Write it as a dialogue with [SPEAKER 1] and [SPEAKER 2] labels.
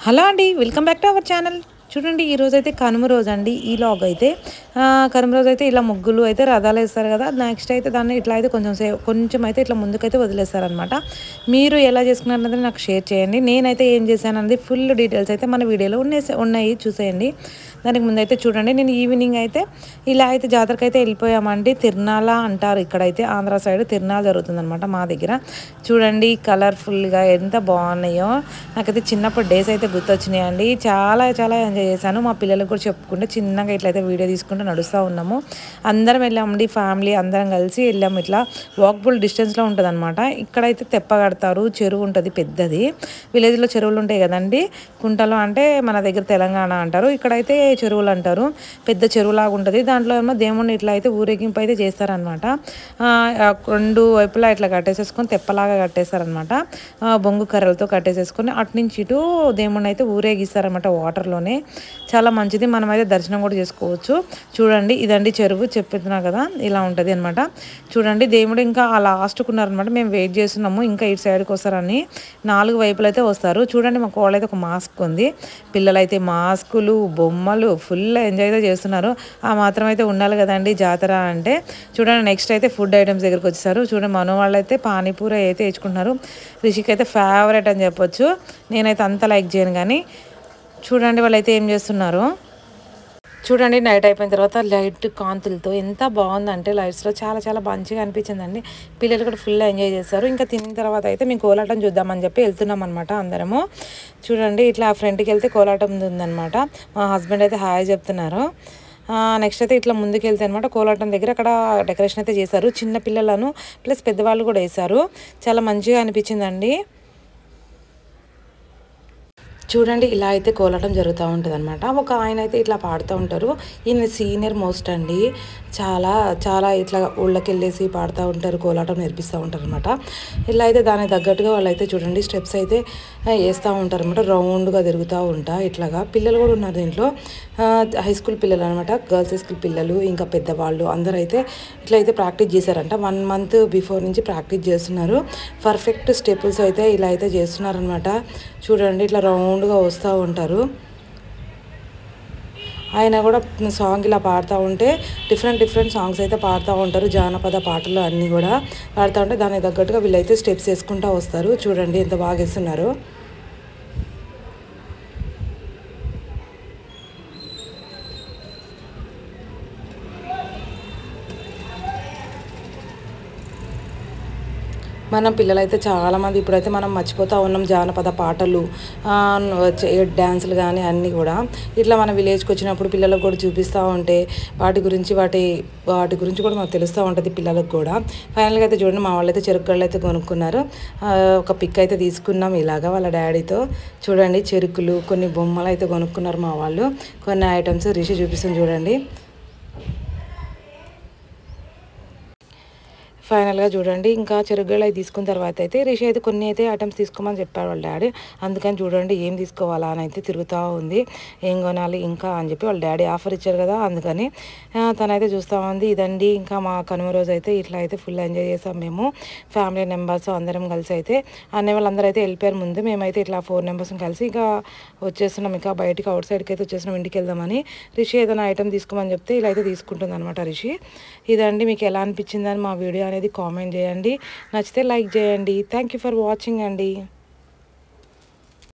[SPEAKER 1] Hello అండి, welcome back to our channel. చూడండి, ఈరోజైతే కనుమ రోజు అండి. ఈ లాగ్ అయితే కనుమ రోజు అయితే ఇలా ముగ్గులు అయితే రథాలు వేస్తారు కదా. నెక్స్ట్ అయితే దాన్ని ఇట్లా అయితే కొంచెం అయితే ఇట్లా ముందుకైతే వదిలేస్తారనమాట. మీరు ఎలా చేసుకున్నారన్నది నాకు షేర్ చేయండి. నేనైతే ఏం చేశానన్నది ఫుల్ డీటెయిల్స్ అయితే మన వీడియోలో ఉన్నాయి, చూసేయండి. దానికి ముందైతే చూడండి, నేను ఈవినింగ్ అయితే ఇలా అయితే జాతరకి అయితే వెళ్ళిపోయామండి. తిరునాళ అంటారు ఇక్కడైతే, ఆంధ్ర సైడ్ తిరునాళ జరుగుతుందనమాట మా దగ్గర. చూడండి కలర్ఫుల్గా ఎంత బాగున్నాయో. నాకైతే చిన్నప్పుడు డేస్ అయితే గుర్తొచ్చినాయండి. చాలా చాలా ఎంజాయ్ చేశాను. మా పిల్లలకు కూడా చెప్పుకుంటే చిన్నగా ఇట్లయితే వీడియో తీసుకుంటూ నడుస్తూ ఉన్నాము. అందరం వెళ్ళామండి, ఫ్యామిలీ అందరం కలిసి వెళ్ళాము. ఇట్లా వాక్బుల్ డిస్టెన్స్లో ఉంటుంది అనమాట. ఇక్కడైతే తెప్ప కడతారు, చెరువు ఉంటుంది పెద్దది. విలేజ్లో చెరువులు ఉంటాయి కదండి, కుంటలు అంటే మన దగ్గర తెలంగాణ అంటారు, ఇక్కడైతే చెరువులు అంటారు. పెద్ద చెరువులాగా ఉంటుంది. దాంట్లో ఏమో దేవుణ్ణి ఇట్లా అయితే ఊరేగింపు అయితే చేస్తారనమాట. రెండు వైపులా ఇట్లా కట్టేసేసుకొని తెప్పలాగా కట్టేస్తారనమాట. బొంగు కర్రలతో కట్టేసేసుకొని అటు నుంచి ఇటు దేవుణ్ణి అయితే ఊరేగిస్తారనమాట వాటర్లోనే. చాలా మంచిది, మనమైతే దర్శనం కూడా చేసుకోవచ్చు. చూడండి, ఇదండి చెరువు, చెప్తున్నా కదా ఇలా ఉంటుంది అనమాట. చూడండి, దేవుడు ఇంకా ఆ లాస్ట్కు ఉన్నారనమాట. మేము వెయిట్ చేస్తున్నాము ఇంకా ఇటు సైడ్కి వస్తారని. 4 వైపులు అయితే వస్తారు. చూడండి, మా కోళ్ళ అయితే ఒక మాస్క్ ఉంది. పిల్లలైతే మాస్కులు, బొమ్మలు ఫుల్ ఎంజాయ్ అయితే చేస్తున్నారు. ఆ మాత్రం అయితే ఉండాలి కదండి జాతర అంటే. చూడండి, నెక్స్ట్ అయితే ఫుడ్ ఐటమ్స్ దగ్గరికి వచ్చేసారు. చూడండి, మన వాళ్ళు అయితే పానీపూరి అయితే తెచ్చుకుంటున్నారు. రిషికి అయితే ఫేవరెట్ అని చెప్పొచ్చు. నేనైతే అంత లైక్ చేయను, కానీ చూడండి వాళ్ళైతే ఏం చేస్తున్నారు. చూడండి, నైట్ అయిపోయిన తర్వాత లైట్ కాంతులతో ఎంత బాగుందంటే లైట్స్లో చాలా చాలా మంచిగా అనిపించిందండి. పిల్లలు కూడా ఫుల్ ఎంజాయ్ చేస్తారు. ఇంకా తిన్న తర్వాత అయితే మేము కోలాటం చూద్దామని చెప్పి వెళ్తున్నాం అనమాట అందరము. చూడండి, ఇట్లా ఫ్రంట్కి వెళ్తే కోలాటం ఉందన్నమాట. మా హస్బెండ్ అయితే హాయ్ చెప్తున్నారు. నెక్స్ట్ అయితే ఇట్లా ముందుకు వెళ్తే అనమాట కోలాటం దగ్గర అక్కడ డెకరేషన్ అయితే చేశారు. చిన్న పిల్లలను ప్లస్ పెద్దవాళ్ళు కూడా వేశారు. చాలా మంచిగా అనిపించిందండి. చూడండి, ఇలా అయితే కోలాటం జరుగుతూ ఉంటుంది అనమాట. ఒక ఆయన అయితే ఇట్లా పాడుతూ ఉంటారు. ఈయన సీనియర్ మోస్ట్ అండి. చాలా చాలా ఇట్లా ఊళ్ళకి వెళ్ళేసి పాడుతూ ఉంటారు, కోలాటం నేర్పిస్తూ ఉంటారు అనమాట. ఇలా అయితే దానికి తగ్గట్టుగా వాళ్ళు అయితే చూడండి స్టెప్స్ అయితే వేస్తూ ఉంటారు అనమాట. రౌండ్గా తిరుగుతూ ఉంటా ఇట్లాగా. పిల్లలు కూడా ఉన్నారు దీంట్లో, హై స్కూల్ పిల్లలు అనమాట, గర్ల్స్ హై స్కూల్ పిల్లలు ఇంకా పెద్దవాళ్ళు అందరూ అయితే ఇట్లయితే ప్రాక్టీస్ చేశారంట. 1 మంత్ బిఫోర్ నుంచి ప్రాక్టీస్ చేస్తున్నారు. పర్ఫెక్ట్ స్టెప్స్ అయితే ఇలా అయితే చేస్తున్నారనమాట. చూడండి, ఇట్లా రౌండ్గా వస్తూ ఉంటారు. ఆయన కూడా సాంగ్ ఇలా పాడుతూ ఉంటే డిఫరెంట్ సాంగ్స్ అయితే పాడుతూ ఉంటారు. జానపద పాటలు అన్నీ కూడా పాడుతూ ఉంటే దానికి తగ్గట్టుగా వీళ్ళైతే స్టెప్స్ వేసుకుంటూ వస్తారు. చూడండి ఎంత బాగా వేస్తున్నారు. మనం పిల్లలైతే చాలామంది ఇప్పుడైతే మనం మర్చిపోతూ ఉన్నాం జానపద పాటలు, డ్యాన్సులు కానీ అన్నీ కూడా. ఇట్లా మన విలేజ్కి వచ్చినప్పుడు పిల్లలకు కూడా చూపిస్తూ ఉంటే వాటి గురించి కూడా మాకు తెలుస్తూ ఉంటుంది పిల్లలకు కూడా. ఫైనల్గా అయితే చూడండి, మా వాళ్ళైతే చెరుకుగళ్ళు అయితే కొనుక్కున్నారు. ఒక పిక్ అయితే తీసుకున్నాం ఇలాగా వాళ్ళ డాడీతో. చూడండి, చెరుకులు, కొన్ని బొమ్మలు అయితే కొనుక్కున్నారు మా వాళ్ళు. కొన్ని ఐటమ్స్ రిషి చూపిస్తుంది చూడండి. ఫైనల్గా చూడండి, ఇంకా చెరుగళ్ళు అవి తీసుకున్న తర్వాత అయితే రిషి అయితే కొన్ని అయితే ఐటమ్స్ తీసుకోమని చెప్పాడు వాళ్ళ డాడీ. అందుకని చూడండి ఏం తీసుకోవాలా అని అయితే తిరుగుతూ ఉంది. ఏం కొనాలి ఇంకా అని చెప్పి వాళ్ళ డాడీ ఆఫర్ ఇచ్చారు కదా, అందుకని తనైతే చూస్తూ ఉంది. ఇదండి ఇంకా మా కనుమ రోజు అయితే ఇట్లా అయితే ఫుల్ ఎంజాయ్ చేసాం మేము. ఫ్యామిలీ మెంబర్స్ అందరం కలిసి అయితే అన్నయ్య వాళ్ళందరూ అయితే వెళ్ళిపోయారు ముందు. మేమైతే ఇట్లా 4 మెంబర్స్ కలిసి ఇంకా వచ్చేస్తున్నాం. ఇంకా బయటికి అవుట్ సైడ్కి అయితే వచ్చేస్తున్నాం ఇంటికి వెళ్దామని. రిషి ఏదైనా ఐటమ్ తీసుకోమని చెప్తే ఇలా అయితే తీసుకుంటుంది అనమాట రిషి. ఇదండి, మీకు ఎలా అనిపించిందని మా వీడియో అనేది కామెంట్ చేయండి. నచ్చితే లైక్ చేయండి. థ్యాంక్ యూ ఫర్ వాచింగ్ అండి.